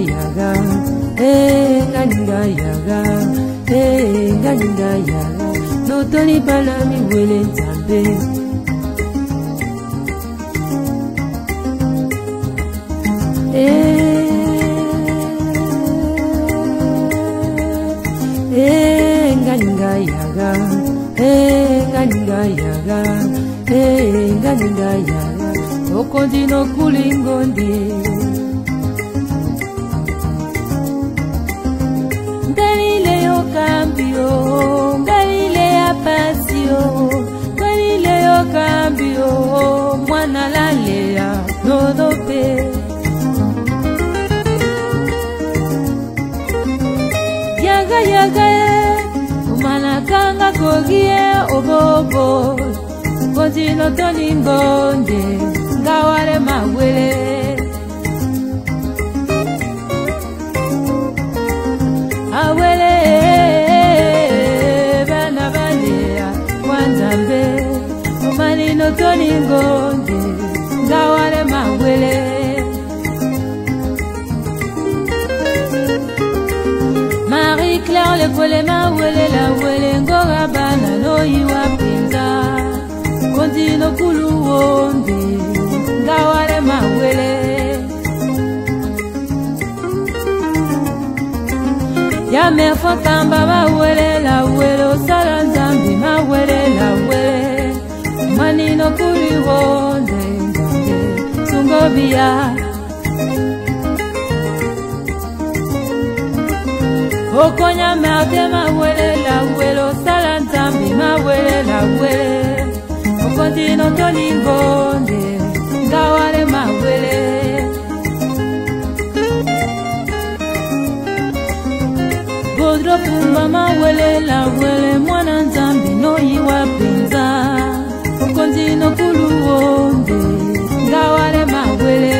yaga, nganinga yaga, no toni bana mi wele nzambe. Nganinga yaga, nganinga yaga, okondi no kulingondi. Galileo cambio, Galilea pasio, Galileo cambio, mwana lalea no dope. Yaga yaga, umana kanga kogie obobo, kontino toningonde, ngawale mawele. Awele bana banea wanzambe, umani no toningonde, ngawale mawele. Marie-Claire le kwele mawele la wele ngora bana no iwa pinza, kontino kulu wonde, ngawale mawele. Ya me fotamba mawele la wele, osala nzambi mawele la wele, manino kuli wonde nzambe sungobia. Okonya marte mawele la wele, osala nzambi mawele la wele, okontino toningonde, ngawale mawele. Godro pumba mawele la wele, mwana nzambi no iwa pinza, okontino kulu wonde, ngawale mawele.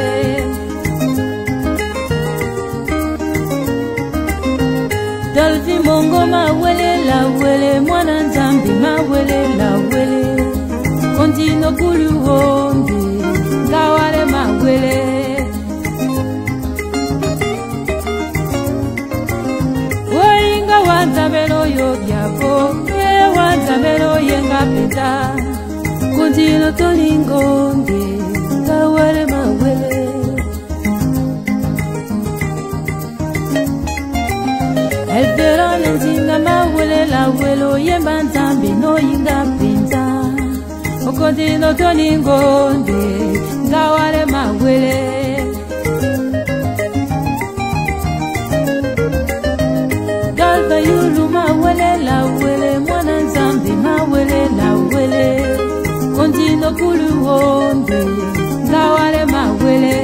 Dolphin mongo mawele la wele, mwana nzambi mawele la wele, kontino kulu wonde, ngawale mawele. Wainga wanzamelo yo byabo, wanzamelo yenga peta, kontino toningonde, ngawale mawele. Elbera nenzinga mawele la welo, yemba nzambi no yinga pinza, okontino toningonde, ngawale mawele. Galba yulu mawele la wele, mwana nzambi mawele la wele, kontino kulu wonde, ngawale mawele.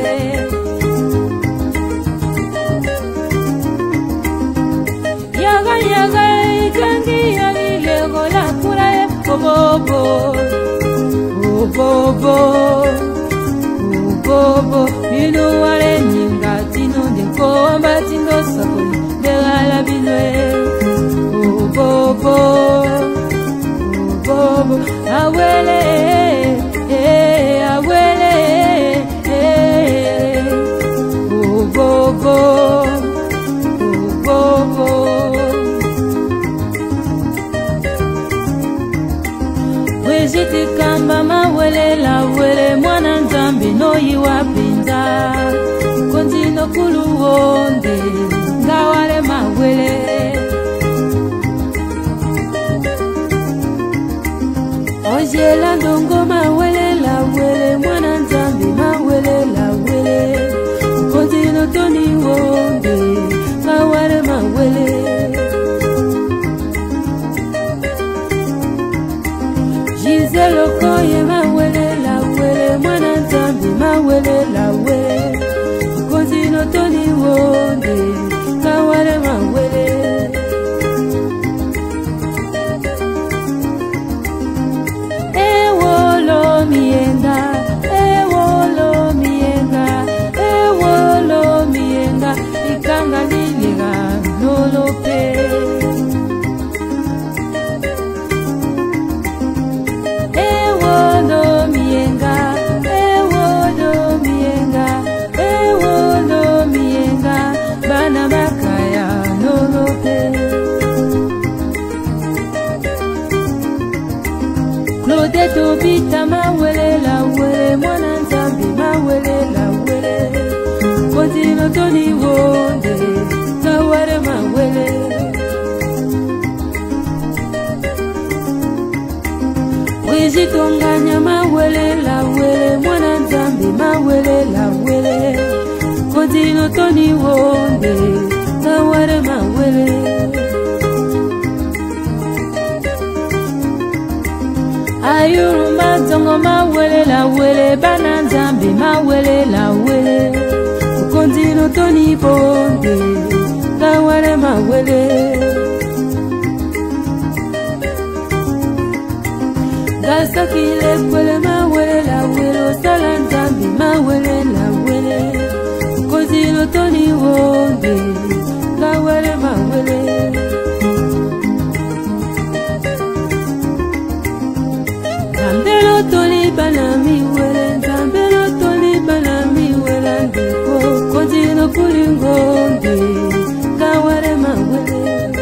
Yaga yaga ikangi yalile gola kurae obobo, obobo, obobo. Inu wale nyinga tino ndekomba tindo sakoni degala binwe. Obobo, obobo. Awele, awele, obobo, obobo. Weziti kamba mawele la wele, mwana nzambi no iwa pinza, kontino kulu wonde, ngawale mawele. Ojela ndongo mawele la wele, mwana nzambi mawele la wele, kontino toni wonde, ngawale mawele. Giselo koye mawele la wele, mwana nzambi mawele la wele, kontino toni wonde, ngawale mawele. Ewo tonganya mawele la wele mwana nzambe mawele la wele Kondino toni wonde Taware mawele Ayuru matongo mawele la wele Bana nzambe mawele la wele Kondino toni bonde Taware mawele Gasakile kwele mawele la wele Sala nzambe mawele la wele Kondino toni wonde Taware mawele Zambelo toli bana miwele Zambelo toli bana miwele Ndiko Kondino kulingonde Taware mawele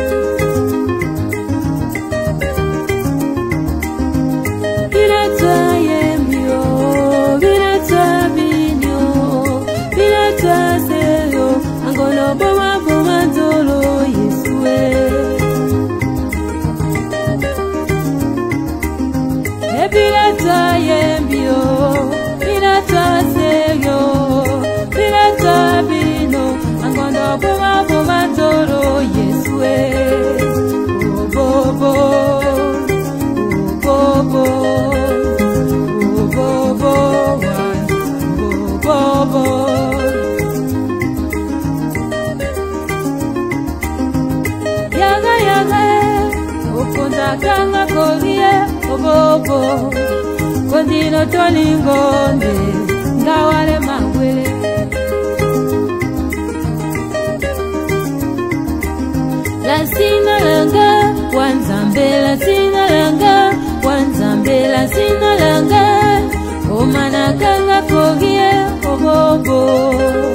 Kanga kogie obobo Kondino tolingonde Ngawale mawele La sina langa Wanzambe la sina langa Wanzambe la sina langa Omana kanga kogie obobo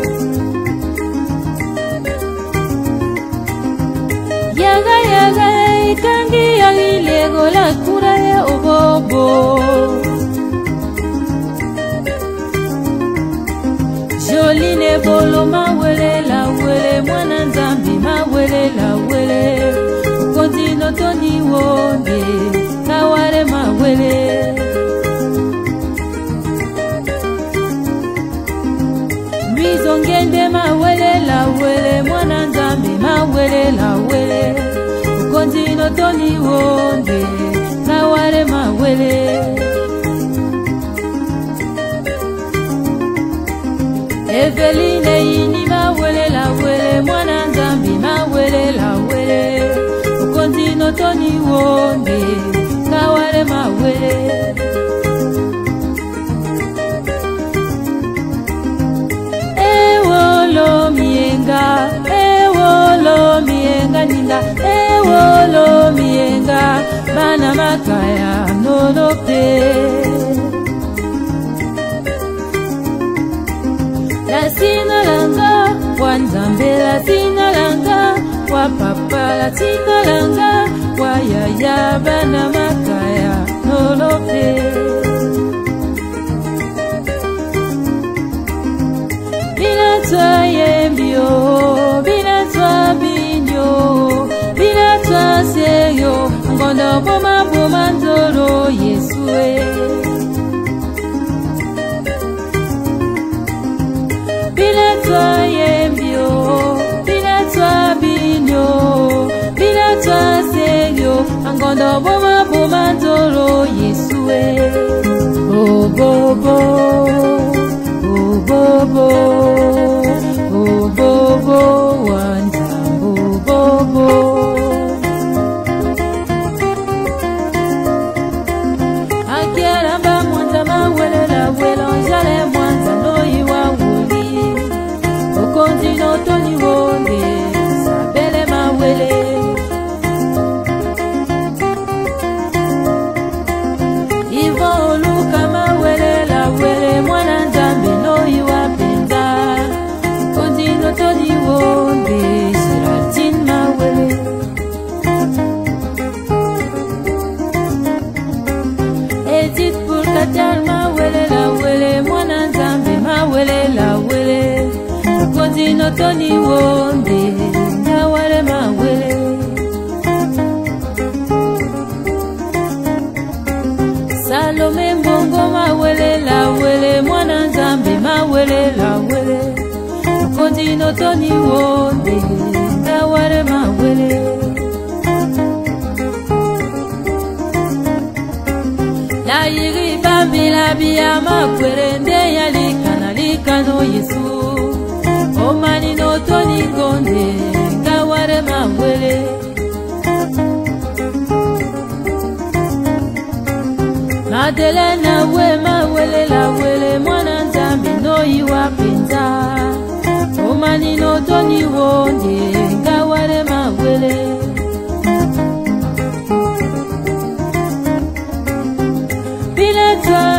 Yaga yaga Kangi yalilego la kura ya obobo Joline bolo mawele la wele Mwana nzambi mawele la wele Kondino toni wonde Taware mawele Mizongende mawele la wele Mwana nzambi mawele la wele Kondino toni wonde Taware mawele Eveline ini mawele la wele Mwana nzambi mawele la wele Kondino toni wonde Taware mawele Ewolo mienga Ewolo mienga ninga Ewolo mienga Bana makaya nolope La sina langa Wanzambe la sina langa Wapapa la sina langa Wayaya bana makaya nolope Bina twa yembio Bina twa binyo Bina twa seyo Ngondo boma boma nzoro Yesue Bina twa yembio Bina twa binyo Bina twa seyo Ngondo boma boma nzoro Yesue Oh bobo Oh bobo Oh bobo Wanzambo bobo Akieramba mwanza mawele la wele Njale mwanza noi wa wuli Okondino toni wonde Sabele mawele Ivo oluka mawele la wele manino toni wonde ngaware mawele la yiri bambila biya makwerende yalikana likano Yesu o manino toni gonde ngaware mawele Madelena we mawele la wele mwana nzambi no iwa penza o manino toni wonde ngaware mawele Bila